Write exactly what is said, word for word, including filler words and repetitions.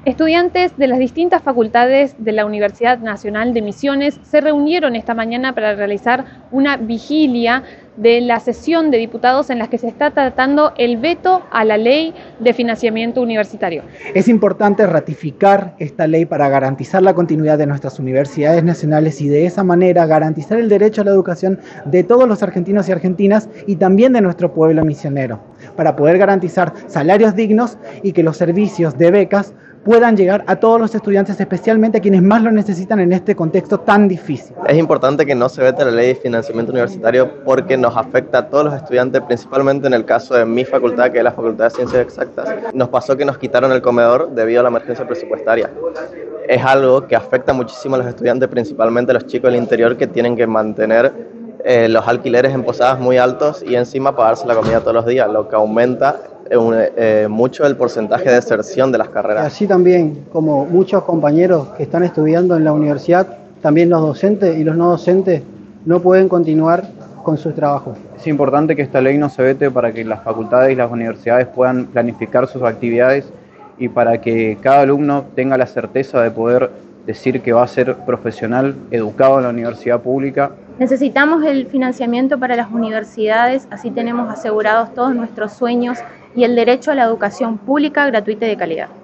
Estudiantes de las distintas facultades de la Universidad Nacional de Misiones se reunieron esta mañana para realizar una vigilia de la sesión de diputados en la que se está tratando el veto a la ley de financiamiento universitario. Es importante ratificar esta ley para garantizar la continuidad de nuestras universidades nacionales y de esa manera garantizar el derecho a la educación de todos los argentinos y argentinas y también de nuestro pueblo misionero, para poder garantizar salarios dignos y que los servicios de becas puedan llegar a todos los estudiantes, especialmente a quienes más lo necesitan en este contexto tan difícil. Es importante que no se vete la ley de financiamiento universitario porque nos afecta a todos los estudiantes, principalmente en el caso de mi facultad, que es la Facultad de Ciencias Exactas. Nos pasó que nos quitaron el comedor debido a la emergencia presupuestaria. Es algo que afecta muchísimo a los estudiantes, principalmente a los chicos del interior que tienen que mantener eh, los alquileres en posadas muy altos y encima pagarse la comida todos los días, lo que aumenta Un, eh, mucho el porcentaje de deserción de las carreras. Así también, como muchos compañeros que están estudiando en la universidad, también los docentes y los no docentes no pueden continuar con sus trabajos. Es importante que esta ley no se vete para que las facultades y las universidades puedan planificar sus actividades y para que cada alumno tenga la certeza de poder decir que va a ser profesional, educado en la universidad pública. Necesitamos el financiamiento para las universidades, así tenemos asegurados todos nuestros sueños y el derecho a la educación pública, gratuita y de calidad.